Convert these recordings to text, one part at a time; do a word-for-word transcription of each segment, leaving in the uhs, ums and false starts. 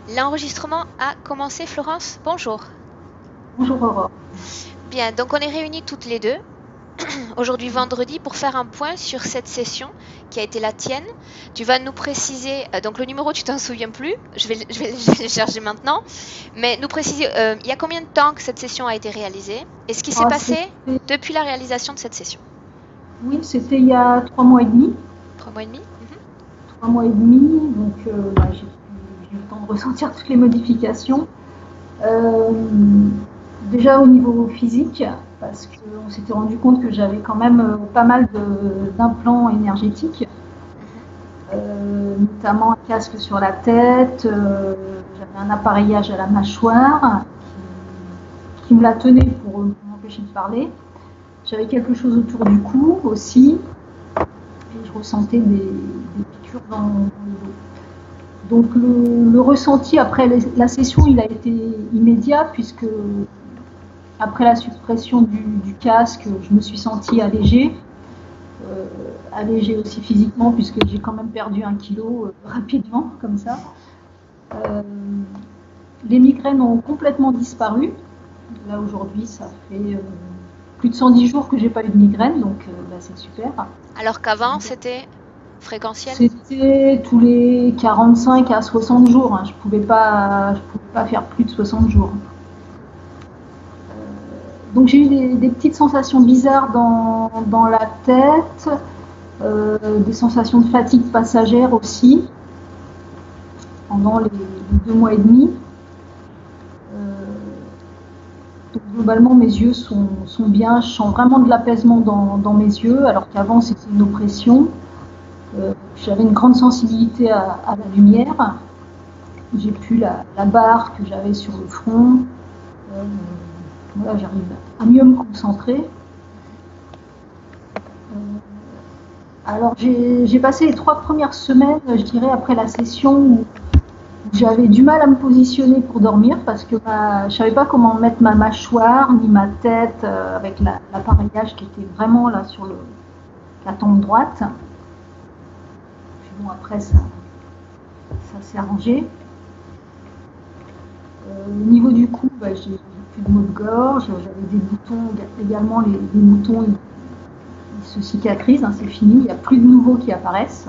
L'enregistrement a commencé, Florence. Bonjour. Bonjour Aurore. Bien, donc on est réunis toutes les deux, aujourd'hui vendredi, pour faire un point sur cette session qui a été la tienne. Tu vas nous préciser, euh, donc le numéro tu t'en souviens plus, je vais, je vais, je vais le chercher maintenant, mais nous préciser, euh, il y a combien de temps que cette session a été réalisée et ce qui s'est Ah, passé c'était- depuis la réalisation de cette session. Oui, c'était il y a trois mois et demi. Trois mois et demi. Mhm. Trois mois et demi, donc euh, bah, j'ai j'ai eu le temps de ressentir toutes les modifications. Euh, Déjà au niveau physique, parce qu'on s'était rendu compte que j'avais quand même euh, pas mal de- d'implants énergétiques, Mhm. euh, notamment un casque sur la tête, euh, j'avais un appareillage à la mâchoire qui, qui me la tenait pour, pour m'empêcher de parler. J'avais quelque chose autour du cou aussi, et je ressentais des, des piqûres dans, dans le dos. Donc le, le ressenti après les, la session, il a été immédiat, puisque après la suppression du, du casque, je me suis sentie allégée, euh, allégée aussi physiquement, puisque j'ai quand même perdu un kilo euh, rapidement, comme ça. Euh, les migraines ont complètement disparu. Là aujourd'hui, ça fait euh, plus de cent dix jours que j'ai pas eu de migraine, donc euh, bah, c'est super. Alors qu'avant, c'était fréquentiel. C'était tous les quarante-cinq à soixante jours. Hein. Je ne pouvais, pas, je pouvais pas faire plus de soixante jours. Donc j'ai eu des, des petites sensations bizarres dans, dans la tête, euh, des sensations de fatigue passagère aussi, pendant les, les deux mois et demi. Euh, donc globalement, mes yeux sont, sont bien. Je sens vraiment de l'apaisement dans, dans mes yeux, alors qu'avant c'était une oppression. Euh, J'avais une grande sensibilité à, à la lumière. J'ai plus la, la barre que j'avais sur le front. Euh, voilà, j'arrive à mieux me concentrer. Euh, alors j'ai passé les trois premières semaines, je dirais, après la session où j'avais du mal à me positionner pour dormir parce que ma, je ne savais pas comment mettre ma mâchoire ni ma tête euh, avec l'appareillage qui était vraiment là sur le, la tempe droite. Puis bon, après ça, ça s'est arrangé. Euh, au niveau du cou, bah, j'ai plus de maux de gorge, j'avais des boutons également, les, les boutons ils, ils se cicatrisent, hein, c'est fini, il n'y a plus de nouveaux qui apparaissent.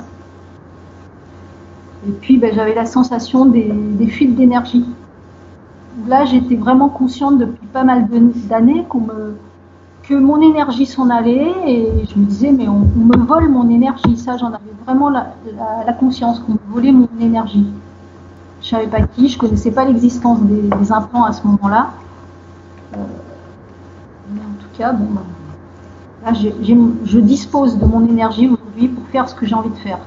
Et puis bah, j'avais la sensation des, des fuites d'énergie. Là j'étais vraiment consciente depuis pas mal d'années qu'on me, que mon énergie s'en allait et je me disais mais on, on me vole mon énergie, ça j'en avais vraiment la, la, la conscience qu'on me volait mon énergie. Je ne savais pas qui, je ne connaissais pas l'existence des, des implants à ce moment-là. Euh, mais en tout cas, bon, là, j'ai, j'ai, je dispose de mon énergie aujourd'hui pour faire ce que j'ai envie de faire.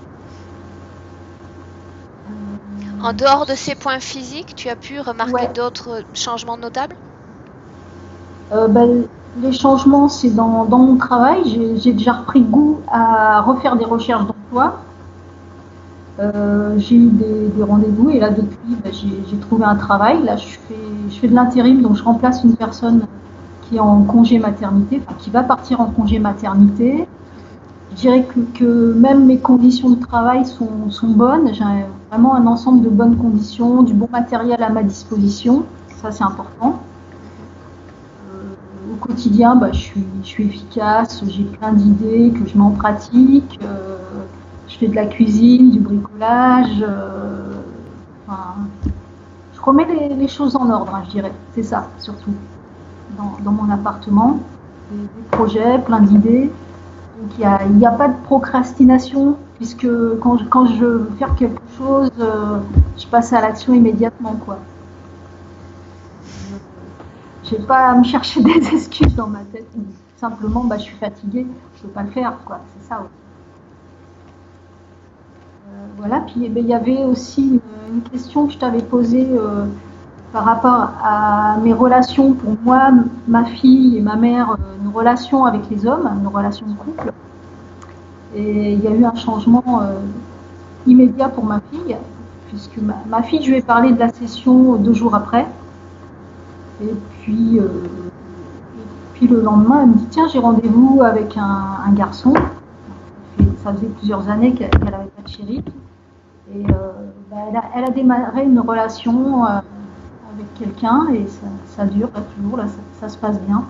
En dehors de ces points physiques, tu as pu remarquer Ouais. d'autres changements notables? Euh, ben, les changements, c'est dans, dans mon travail. J'ai, j'ai déjà repris goût à refaire des recherches d'emploi. Euh, j'ai eu des, des rendez-vous et là, depuis, ben, j'ai, j'ai trouvé un travail. Là, je fais, je fais de l'intérim, donc je remplace une personne qui est en congé maternité, enfin, qui va partir en congé maternité. Je dirais que, que même mes conditions de travail sont, sont bonnes. J'ai vraiment un ensemble de bonnes conditions, du bon matériel à ma disposition. Ça, c'est important. Euh, au quotidien, bah, je, suis, je suis efficace, j'ai plein d'idées que je mets en pratique. Euh, je fais de la cuisine, du bricolage. Euh, enfin, je remets les, les choses en ordre, hein, je dirais. C'est ça, surtout. Dans, dans mon appartement, des, des projets, plein d'idées. Donc il n'y a, a pas de procrastination, puisque quand je, quand je veux faire quelque chose, euh, je passe à l'action immédiatement, quoi. Je n'ai pas à me chercher des excuses dans ma tête. Simplement, bah, je suis fatiguée, je ne peux pas le faire, quoi. C'est ça. Ouais. Euh, voilà. Puis eh ben, il y avait aussi une, une question que je t'avais posée euh, par rapport à mes relations. Pour moi, ma fille et ma mère, euh, une relation avec les hommes, une relation de couple. Et il y a eu un changement euh, immédiat pour ma fille, puisque ma, ma fille, je lui ai parlé de la session deux jours après. Et puis, euh, et puis le lendemain, elle me dit tiens, j'ai rendez-vous avec un, un garçon. Et ça faisait plusieurs années qu'elle n'avait pas de chéri. Et euh, bah, elle, a, elle a démarré une relation euh, avec quelqu'un et ça, ça dure là, toujours, là, ça, ça se passe bien.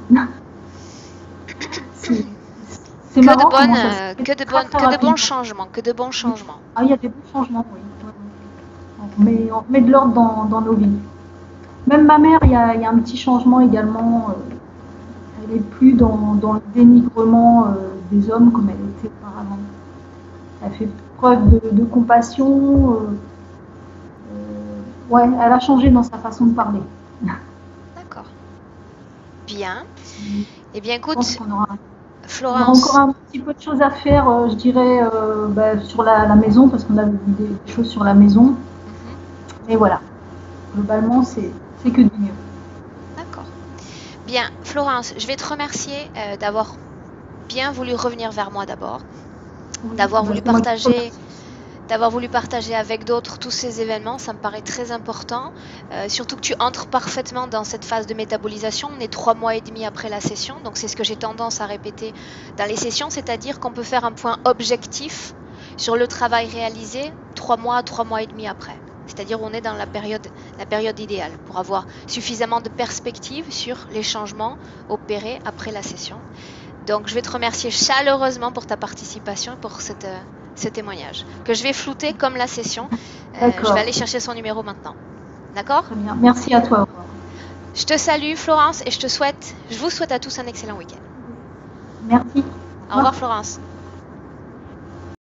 C'est c'est Que de marrant bonnes, comment ça se euh, fait que de très, bonnes, très que de bons rapidement. changements, que de bons changements. Ah, il y a des bons changements, oui. On met, on met de l'ordre dans, dans nos vies. Même ma mère, il y a, il y a un petit changement également. euh, Elle n'est plus dans, dans le dénigrement euh, des hommes comme elle était auparavant. Elle fait preuve de, de compassion. euh, euh, ouais, elle a changé dans sa façon de parler. D'accord. Bien. Eh bien, Je pense écoute, qu'on aura, on aura encore Florence, un petit peu de choses à faire, euh, je dirais, euh, bah, sur la, la maison, parce qu'on a vu des, des choses sur la maison. mhm, Mais voilà, globalement, c'est c'est que du mieux. d'accord. Bien, Florence, je vais te remercier euh, d'avoir bien voulu revenir vers moi d'abord, Oui, d'avoir bah, voulu c'est moi qui te partager, remercie. d'avoir voulu partager avec d'autres tous ces événements. Ça me paraît très important, euh, surtout que tu entres parfaitement dans cette phase de métabolisation. On est trois mois et demi après la session, donc c'est ce que j'ai tendance à répéter dans les sessions, c'est-à-dire qu'on peut faire un point objectif sur le travail réalisé trois mois, trois mois et demi après. C'est-à-dire on est dans la période, la période idéale pour avoir suffisamment de perspectives sur les changements opérés après la session. Donc je vais te remercier chaleureusement pour ta participation et pour cette, euh, ce témoignage, que je vais flouter comme la session. Euh, je vais aller chercher son numéro maintenant. D'accord? Très bien. Merci à toi. Je te salue Florence et je te souhaite, je vous souhaite à tous un excellent week-end. Merci. Au revoir Florence.